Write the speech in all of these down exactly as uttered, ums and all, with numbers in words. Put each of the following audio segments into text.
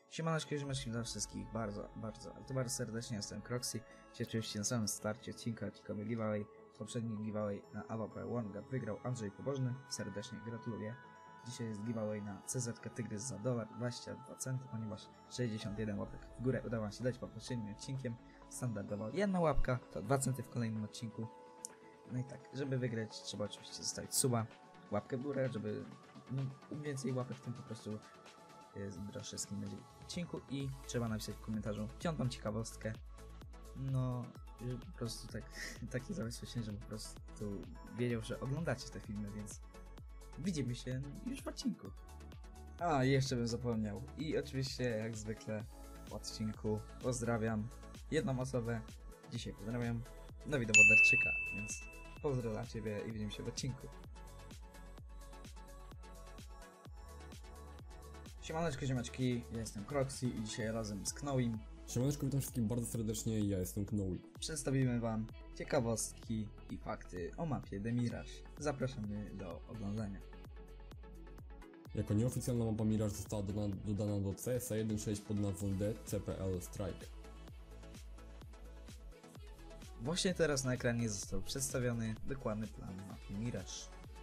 Siemaneczko, ziomeczki, dla wszystkich bardzo, bardzo, ale to bardzo serdecznie, jestem Kroxy. Dzisiaj oczywiście na samym starcie odcinka, odcinkowy giveaway. Poprzedni giveaway na A W P OneGap wygrał Andrzej Pobożny, serdecznie gratuluję. Dzisiaj jest giveaway na C Z K Tygrys za dolar dwadzieścia dwa centy, ponieważ sześćdziesiąt jeden łapek w górę udało nam się dać pod poprzednim odcinkiem. Standardowo jedna łapka, to dwa centy w kolejnym odcinku. No i tak, żeby wygrać, trzeba oczywiście zostawić suba, łapkę w górę, żeby no, im więcej łapek, tym po prostu jest droższy skin będzie w odcinku i trzeba napisać w komentarzu piątą ciekawostkę. No, po prostu tak, takie zabezpieczenie, że po prostu wiedział, że oglądacie te filmy, więc widzimy się już w odcinku. A, jeszcze bym zapomniał. I oczywiście, jak zwykle w odcinku pozdrawiam jedną osobę. Dzisiaj pozdrawiam Dawida Wodarczyka, więc pozdro dla Ciebie i widzimy się w odcinku. Siemaneczko, ziomeczki, ja jestem Kroxy i dzisiaj razem z Knowim Siemaneczko, witam wszystkim bardzo serdecznie, ja jestem Knowi. Przedstawimy wam ciekawostki i fakty o mapie The Mirage. Zapraszamy do oglądania. Jako nieoficjalna mapa Mirage została dodana, dodana do C S A jeden sześć pod nazwą D C P L Strike. Właśnie teraz na ekranie został przedstawiony dokładny plan mapy Mirage.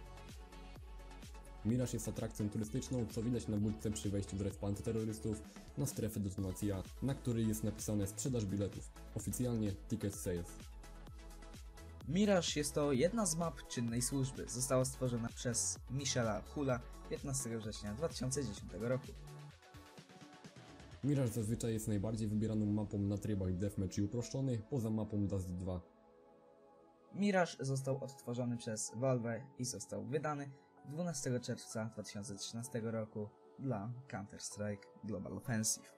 Mirage jest atrakcją turystyczną, co widać na budce przy wejściu do respa antyterrorystów na strefę detonacji A, na której jest napisane sprzedaż biletów, oficjalnie Ticket Sales. Mirage jest to jedna z map czynnej służby. Została stworzona przez Michela Hula piętnastego września dwa tysiące dziesiątego roku. Mirage zazwyczaj jest najbardziej wybieraną mapą na trybach Deathmatch i uproszczony, poza mapą Dust dwa. Mirage został odtworzony przez Valve i został wydany dwunastego czerwca dwa tysiące trzynastego roku dla Counter-Strike Global Offensive.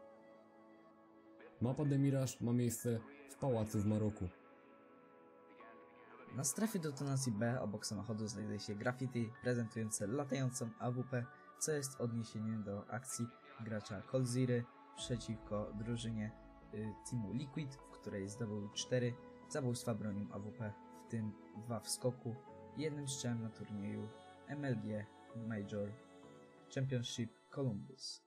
Mapa The Mirage ma miejsce w pałacu w Maroku. Na strefie detonacji B obok samochodu znajduje się graffiti prezentujące latającą A W P, co jest odniesieniem do akcji gracza Coldziry przeciwko drużynie y, teamu Liquid, w której zdobył cztery zabójstwa bronią A W P, w tym dwa w skoku, jednym strzałem na turnieju M L G Major Championship Columbus.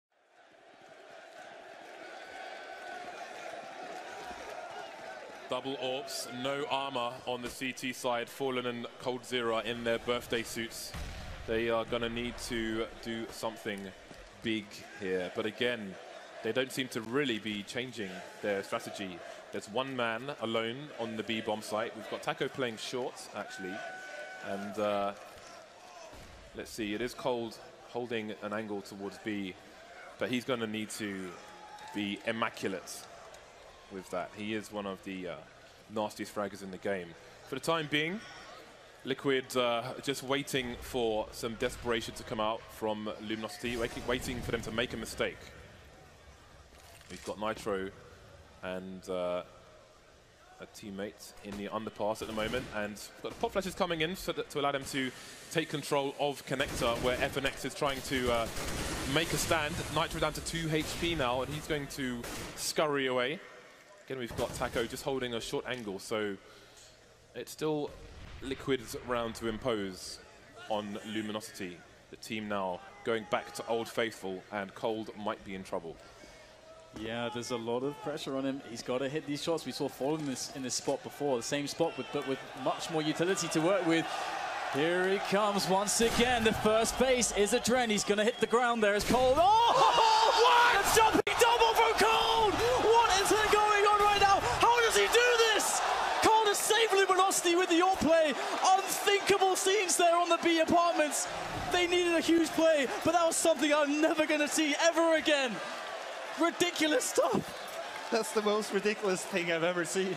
Double AWPs, no armor on the C T side. Fallen and Coldzera in their birthday suits. They are gonna need to do something big here. But again, they don't seem to really be changing their strategy. There's one man alone on the B bomb site. We've got Taco playing short, actually. And uh, let's see, it is Cold holding an angle towards B. But he's gonna need to be immaculate with that. He is one of the uh, nastiest fraggers in the game. For the time being, Liquid uh, just waiting for some desperation to come out from Luminosity, waiting, waiting for them to make a mistake. We've got Nitro and uh, a teammate in the underpass at the moment, and we've got pop flashes coming in so that, to allow them to take control of Connector, where F N X is trying to uh, make a stand. Nitro down to two H P now, and he's going to scurry away. Again, we've got Taco just holding a short angle, so it's still Liquid's round to impose on Luminosity. The team now going back to Old Faithful, and Cold might be in trouble. Yeah, there's a lot of pressure on him. He's got to hit these shots. We saw Fallen in this, in this spot before, the same spot, with, but with much more utility to work with. Here he comes once again. The first base is a Dren. He's going to hit the ground there as Cold. Oh, what? A jumping double from Cold! What is going on right now? How does he do this? Cold has saved Luminosity with the AWP play. Unthinkable scenes there on the B apartments. They needed a huge play, but that was something I'm never going to see ever again. Ridiculous stuff. That's the most ridiculous thing I've ever seen.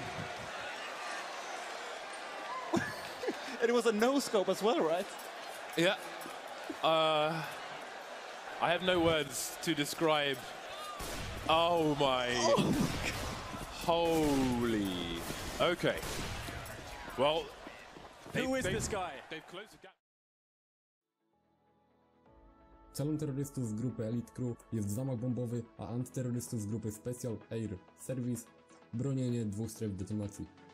And it was a no-scope as well, right? Yeah. Uh, I have no words to describe. Oh my. Oh. Holy. Okay. Well. Who is this guy? They've closed the gap. Celem terrorystów z grupy Elite Crew jest zamach bombowy, a antyterrorystów z grupy Special Air Service bronienie dwóch stref detonacji.